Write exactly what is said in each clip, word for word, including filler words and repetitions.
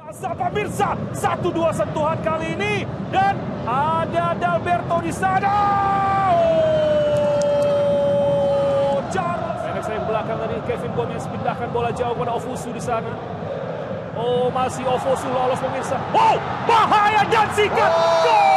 Masa pemirsa, satu dua sentuhan kali ini dan ada Dalberto di sana. Oh, Charles. Pendek saya ke belakang tadi, Kevin Gomez pindahkan bola jauh pada Ofosu di sana. Oh, masih Ofosu lolos pemirsa. Wow, bahaya dan sikat. Gol!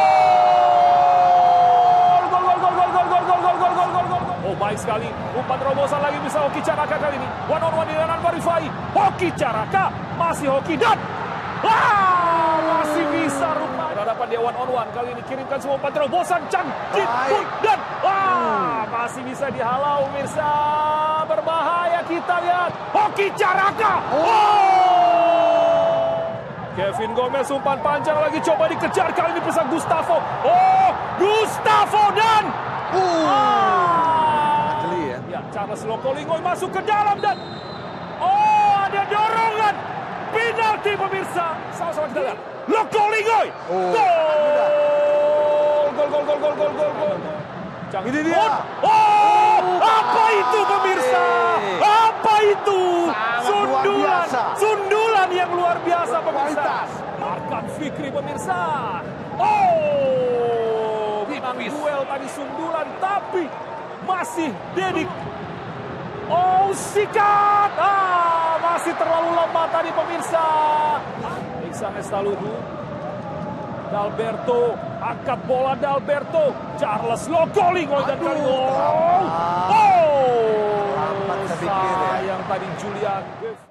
Gol, gol, gol, gol, gol, gol, gol, gol, gol, gol, gol, gol. Oh, baik sekali. Umpan terobosan lagi bisa Hoki Caraka kali ini. One on one di dalam Marifai. Hoki Caraka, masih Hoki dan wah, masih bisa rupanya. Berhadapan dia one on one kali ini, kirimkan semua umpan terobosan Chan Jin Pun dan wah, masih bisa dihalau pemirsa. Berbahaya, kita lihat Hoki Caraka. Oh! Kevin Gomez umpan panjang lagi, coba dikejar kali ini pesan Gustavo. Oh, Gustavo dan uh. ah. Jeli ya. Ya, Charles Lokolingoy masuk ke dalam dan oh, ada dorongan. Penalti pemirsa. Sama-sama kita lihat. Lokolingoy. Oh. Gol. Gol, gol, gol, gol, gol, gol, gol. Jangan Ini dia. Oh, apa itu pemirsa? Hey. Apa itu? Sangat Sundulan. luar biasa. Sundulan yang luar biasa pemirsa. Berkualitas. Arkan Fikri pemirsa. Oh, menang duel tadi sundulan tapi masih Dedik. Oh, sikat. Ah, masih terlalu lemah tadi pemirsa. Iksan Estaluhu. Dalberto, angkat bola Dalberto. Charles Lokolingoy dan kali gol. Oh, Lambat sedikit ya. sayang tadi Julian.